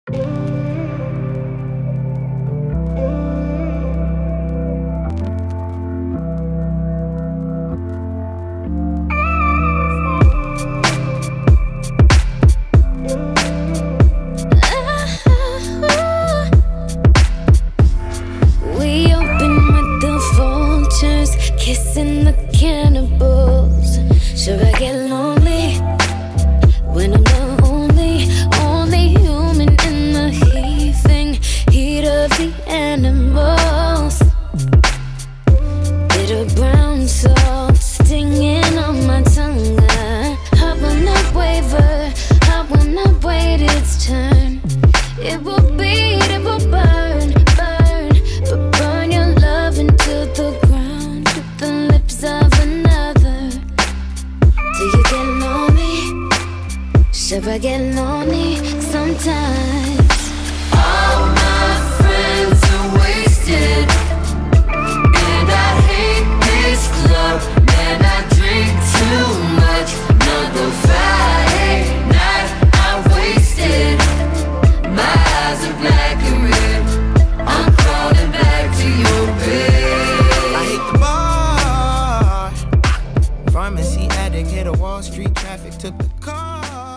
Kissing the cannibals. Sure, I get lonely when I'm the only human in the heaving heat of the animals. Bitter brown salt stinging on my tongue. I will not waver, I will not wait its turn. It will beat, it will burn, burn, but burn your love into the ground with the lips of another. Do you get lonely? Should I get lonely sometimes? All my friends are wasted, and I hate this club. Man, I drink too much. Another Friday night I wasted. My eyes are black and red. I'm crawling back to your bed. I hate the bar. Pharmacy addict, hit a Wall Street traffic, took the car.